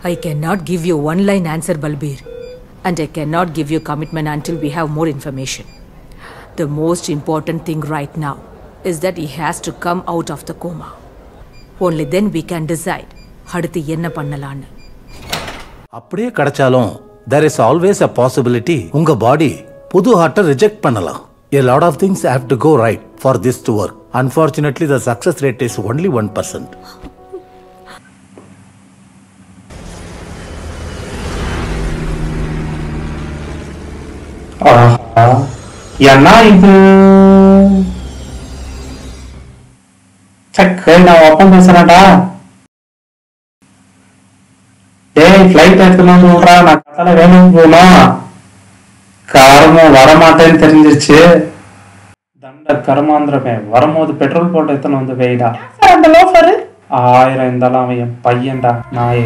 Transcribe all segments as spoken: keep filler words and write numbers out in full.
I cannot give you one line answer, Balbir. And I cannot give you commitment until we have more information. The most important thing right now is that he has to come out of the coma. Only then we can decide அடுத்து என்ன பண்ணலாம்னு. அப்படியே கடச்சாலும் there is always a possibility உங்க பாடி புது ஹார்ட்டை reject பண்ணலாம். A lot of things have to go right for this to work. Unfortunately, the success rate is only one percent. என்ன இது? சக்கு நான் ஓப்பன் பேசுறேன்டா. டேய் ஃப்ளைட் எடுத்துன்னு சொல்றா, நான் கத்தால வேணும்னு போகணும். கர்மம் வரமாட்டேன்னு தெரிஞ்சிருச்சு. தண்ட கர்மாந்திரமே வரும்போது பெட்ரோல் போட்டு எடுத்துன்னு வந்து வெயிடா. அந்த லோஃபரு ஆயிரம் இருந்தாலும் அவன் என் பையன்டா நாயே.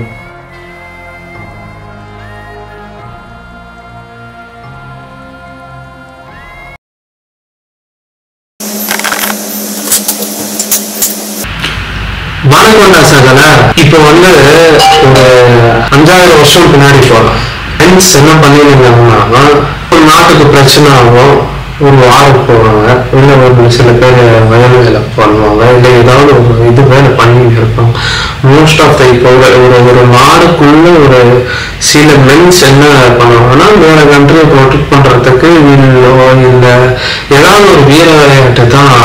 மானகொண்டா சகல இப்போ வந்து ஒரு அஞ்சாயிரம் வருஷம் பின்னாடி போகலாம். ஃப்ரெண்ட்ஸ் என்ன பண்ணிருந்தாங்கன்னா, ஒரு நாட்டுக்கு பிரச்சனை ஆகும், ஒரு வாரம் போவாங்க, இல்லை ஒரு சில பேர் வயல் வேலை பண்ணுவாங்க, இல்லை ஏதாவது ஒரு இது வேலை பண்ணிட்டு இருப்பாங்க. மோஸ்ட் ஆஃப் த இப்போ ஒரு ஒரு நாடுக்குள்ள ஒரு சில மென்ஸ் என்ன பண்ணுவாங்கன்னா, வேற கண்ட்ரியை ப்ரொடெக்ட் பண்றதுக்கு இல்லை ஏதாவது ஒரு வீர விளையாட்டு தான்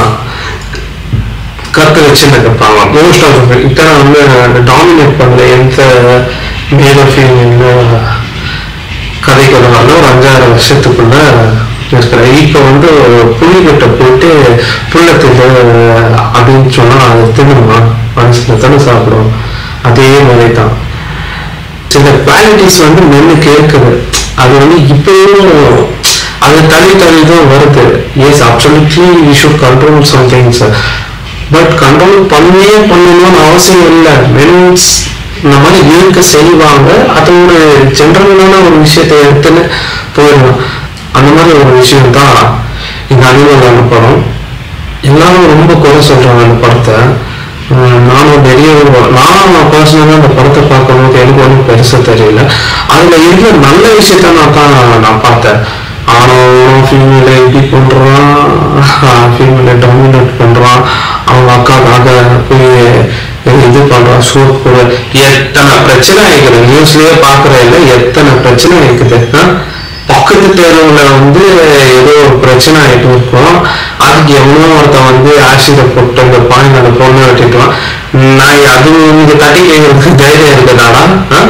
கற்று வச்சுன்னு இருப்பாங்க. மோஸ்ட் ஆஃப் இத்தனை வந்து டாமினேட் பண்ணல எந்த மேல ஃபீமேல் கதைக்குள்ள வந்து ஒரு அஞ்சாயிரம் வருஷத்துக்குள்ள இருக்கிற. இப்போ வந்து புள்ளிக்கிட்ட போயிட்டு புள்ளத்துக்கு அப்படின்னு சொன்னா அது தின்னுமா மனசுல தானே சாப்பிடும். அதே மாதிரி தான் சில குவாலிட்டிஸ் வந்து மென்னுக்கு இருக்குது. அது வந்து இப்பயும் அது தள்ளி தள்ளி தான் வருது. Yes absolutely we should control some things. But control பண்ணியே பண்ணணும்னு அவசியம் இல்லை. மென்ஸ் இந்த மாதிரி இருக்க செய்வாங்க. அது ஒரு ஜென்ரலான ஒரு விஷயத்தை எடுத்துன்னு போயிடலாம். அந்த மாதிரி ஒரு விஷயம் தான் இந்த அனிமல் படம். எல்லாரும் ரொம்ப குறை சொல்றாங்க அந்த படத்தை. நானும் நிறைய நான் பர்சனலாக அந்த படத்தை பார்க்கும்போது எனக்கு ஒன்றும் பெருசாக தெரியல. அதுல இருக்கிற நல்ல விஷயத்த நான் தான் நான் பார்த்தேன். ஆனால் ஃபீமேலை இப்படி பண்றான், ஃபீமேலை டாமினேட் பண்றான், அவங்க அக்காக்காக போய் இது பண்றான், சூட் கூட எத்தனை பிரச்சனை இருக்குது. நியூஸ்லயே பாக்குற இல்லை எத்தனை பிரச்சனை இருக்குது. பக்கத்து தெருவுல வந்து ஏதோ ஒரு பிரச்சனை ஆயிட்டு இருக்கும். அதுக்கு எவ்வளோ ஒருத்தன் வந்து ஆசிட போட்டு அந்த பாயிண்ட் அந்த பொண்ணை வெட்டிட்டுவான். நான் அது இங்க தட்டி கேட்கறதுக்கு தைரியம் இருக்குதாடா?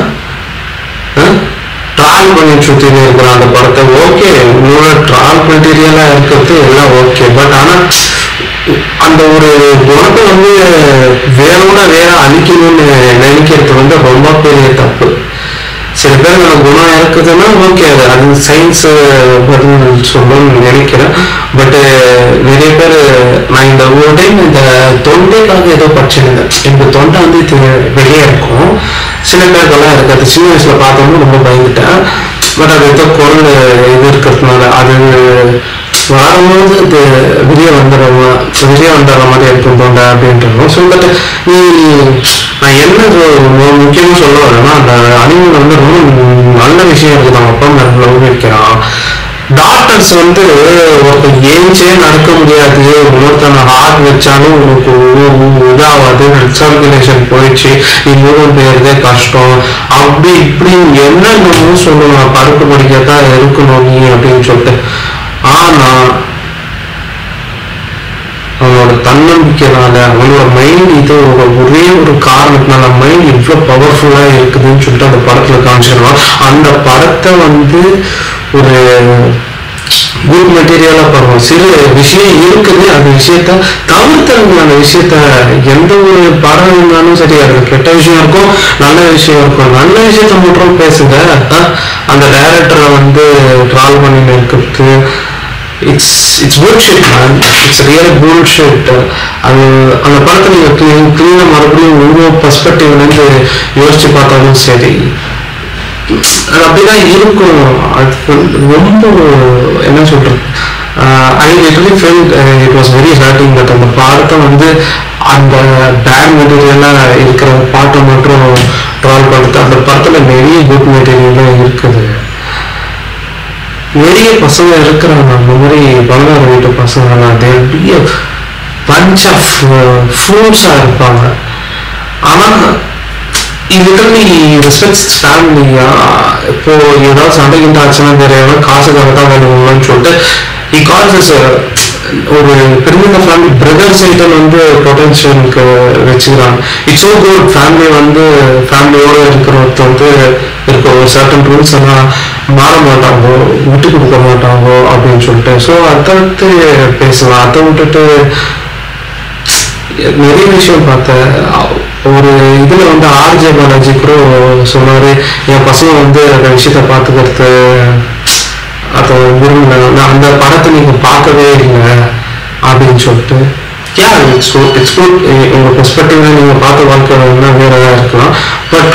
ட்ரால் பண்ணி சுத்தின்னு இருக்கிறான் அந்த படத்தை. ஓகே, உங்களோட ட்ரால் மெட்டீரியலா இருக்கிறது எல்லாம் ஓகே. பட் ஆனா அந்த ஒரு குணத்தை வந்து வேறோட வேற அழிக்கணும்னு நினைக்கிறது வந்து ரொம்ப பெரிய தப்பு. சில பேர் அந்த குணம் இருக்குதுன்னா ஓகே, அது அது சயின்ஸ் பதில் சொல்லணும்னு நினைக்கிறேன். பட் நிறைய பேர் நான் இந்த ஒரு டைம் இந்த தொண்டைக்காக ஏதோ படிச்சிருந்தேன். இந்த தொண்டை வந்து வெளியே இருக்கும், சில பேருக்கெல்லாம் இருக்காது. சின்ன வயசுல பார்த்தோம்னா ரொம்ப பயந்துட்டேன். பட் அது ஏதோ குரல் இது இருக்கிறதுனால அது வரும்போது இது வெளியே வந்துடுறவங்க வெளியே வந்துடுற மாதிரி இருக்கும் தொண்டை அப்படின்றவங்க. ஸோ பட் நீ நான் என்ன முக்கியமாக சொல்ல வரேன்னா, அந்த அனிமல் வந்து ரொம்ப நல்ல விஷயம் இருக்குது. அவங்க அப்பா மேல லவ் வைக்கிறான். டாக்டர்ஸ் வந்து ஒருத்தர் ஏஞ்சே நடக்க முடியாது, இன்னொருத்தனை ஹார்ட் வச்சாலும் உனக்கு இதாகாது, சர்க்குலேஷன் போயிடுச்சு, நீ மூலம் போயிருந்தே கஷ்டம், அப்படி இப்படி என்னென்னமோ சொல்லுவான். படுக்க படிக்கத்தான் இருக்கணும் நீ அப்படின்னு சொல்லிட்டு. ஆனா அவனோட தன்னம்பிக்கைனால அவனோட மைண்ட் இது ஒரே ஒரு காரணத்தினால மைண்ட் இவ்வளவு பவர்ஃபுல்லா இருக்குதுன்னு சொல்லிட்டு அந்த படத்துல காமிச்சிருவான். அந்த படத்தை வந்து ஒரு குட் மெட்டீரியலா பண்ணுவோம். சில விஷயம் இருக்குது, அந்த விஷயத்த தவிர்த்தவங்க அந்த விஷயத்த எந்த ஒரு படம் இருந்தாலும் சரி, அது கெட்ட விஷயம் இருக்கும் நல்ல விஷயம் இருக்கும். நல்ல விஷயத்த மட்டும் பேசுங்க. அந்த டைரக்டரை வந்து ட்ரால் பண்ணி இருக்கிறது it's it's bullshit man. It's real bullshit. அது அந்த படத்தை நீங்க கிளீனா மறுபடியும் உங்க பெர்ஸ்பெக்டிவ்லேருந்து யோசிச்சு பார்த்தாலும் சரி, அது அப்படிதான் இருக்கும். அது ரொம்ப என்ன சொல்றது, I literally felt it was very hurting. But அந்த பாட்டை வந்து அந்த பேட் மெட்டீரியலா இருக்கிற பாட்டை மட்டும் ட்ரால் பண்ணிட்டு அந்த படத்தில் நிறைய குட் மெட்டீரியலும் இருக்குது. நிறைய பசங்க இருக்கிறாங்க அந்த மாதிரி பங்காரு வீட்டு பசங்கலாம் பெரிய பஞ்ச் ஆஃப் ஃப்ரூட்ஸாக இருப்பாங்க. ஆனால் லிட்டரலி ரெஸ்பெக்ட்ஸ் ஃபேமிலியா. இப்போ ஏதாவது சண்டை கிட்ட ஆச்சுன்னா தெரியாம காசுக்காக தான் வேணும்னு சொல்லிட்டு இ கால்ஸ் ஒரு பெருமித ஃபேமிலி பிரதர் சைட்டன் வந்து பொட்டன்ஷியலுக்கு வச்சுக்கிறாங்க. It's O good. ஃபேமிலி வந்து ஃபேமிலியோட இருக்கிறவங்க வந்து இருக்க ஒரு சர்டன் ரூல்ஸ் எல்லாம் மாற மாட்டாங்கோ, விட்டு கொடுக்க மாட்டாங்கோ அப்படின்னு சொல்லிட்டு. ஸோ அதை விட்டு பேசலாம். அதை விட்டுட்டு நிறைய விஷயம் பார்த்தேன். ஒரு இதுல வந்து ஆர்ஜே பாலாஜி கூட சொன்னாரு, என் பசங்க வந்து அந்த விஷயத்த பார்த்துக்கிறது அதை விரும்பல, அந்த படத்தை நீங்க பார்க்கவே இல்லை அப்படின்னு சொல்லிட்டு. Yeah it's it's good. உங்க பெர்ஸ்பெக்டிவ்ல நீங்க பார்த்த வாழ்க்கை வேறதா இருக்கலாம். பட்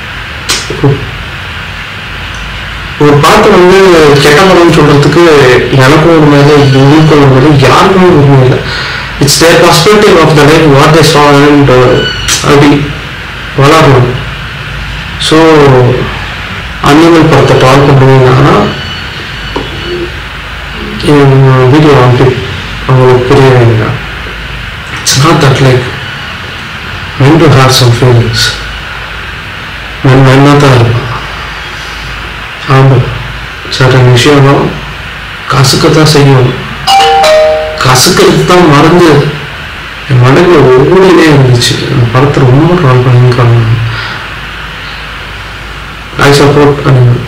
ஒரு படத்தை வந்து கெட்ட படம்னு சொல்றதுக்கு எனக்கும் ஒரு மேலே உங்களுக்கும் ஒரு மேலே யாருக்குமே உரிமை இல்லை. It's their perspective of the life what they saw and அப்படி வளரணும். ஸோ அனிமல் படத்தை ட்ரால் பண்ணுவீங்கன்னா வீடியோ வந்து அவங்களுக்கு புரிய வைங்க. It's not that like men do have some feelings. Men மென்னாக தான் இருப்பான். ஆமாம், சில விஷயம் கசுக்கத்தான் செய்யணும். கசுக்கிறது தான் மறந்து என் மனதில் ஓடினே இருந்துச்சு. அந்த படத்தை ரொம்ப ட்ரால் பண்ணியிருக்காங்க. I support Animal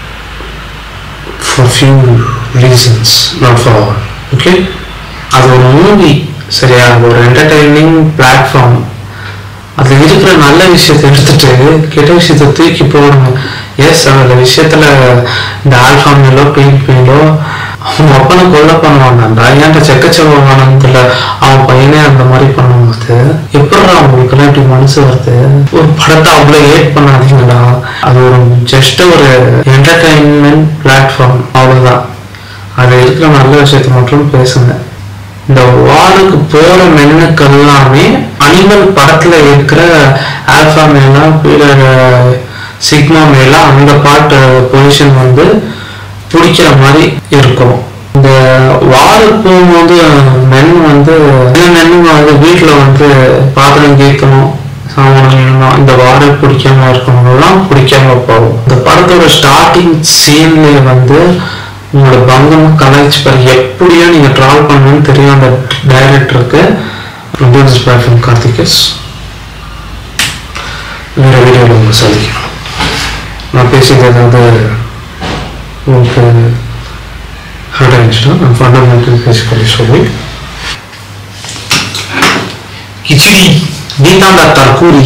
for few reasons, not for all. Okay, அது ஒரு மூவி, சரியா? ஒரு என்டர்டைனிங் பிளாட்ஃபார்ம். அதில் இருக்கிற நல்ல விஷயத்தை எடுத்துட்டு கெட்ட விஷயத்தை தூக்கி போடணும். எஸ், அந்த விஷயத்துல இந்த ஆல்ஃபா மேலோ பிங்க் மேலோ அவங்க அப்பனை கொல்ல பண்ணுவாங்கடா, ஏன்ட்ட செக்கச்சவானத்துல அவன் பையனே அந்த மாதிரி பண்ணும்போது எப்படா அவங்களுக்குலாம் இப்படி மனசு வருது? ஒரு படத்தை அவ்வளோ ஏட் பண்ணாதீங்கடா. அது ஒரு ஜஸ்ட் ஒரு என்டர்டைன்மெண்ட் பிளாட்ஃபார்ம், அவ்வளோதான். அது இருக்கிற நல்ல விஷயத்த மட்டும் பேசுங்க. இந்த வாளுக்கு போற மென்னுக்கு எல்லாமே அனிமல் படத்துல இருக்கிற ஆல்ஃபா மேலா சிக்மா மேல அந்த பாட்டு பொசிஷன் வந்து பிடிக்கிற மாதிரி இருக்கும். இந்த வாருக்கு போகும்போது மென் வந்து மென்னுங்க வந்து வீட்டுல வந்து பாத்திரம் கேட்கணும், சாமான், இந்த வாரை பிடிக்காம இருக்கவங்கலாம் பிடிக்காம போகும். இந்த படத்தோட ஸ்டார்டிங் சீன்ல வந்து உங்களோட பங்கம் கலாய்ச்சி பாரு, எப்படியோ நீங்க ட்ராவல் பண்ணணும்னு தெரியும் அந்த டைரக்டருக்கு. Produce by film Karthikes. வேற வீடியோவில் உங்களை சந்திக்கணும். நான் பேசியது ஏதாவது உங்களுக்கு ஹர்ட் ஆயிடுச்சுன்னா நான் ஃபண்டமெண்டல் பேசிக்கொள்ளி சொல்லி கிச்சடி நீ தாண்டா தற்கூரி.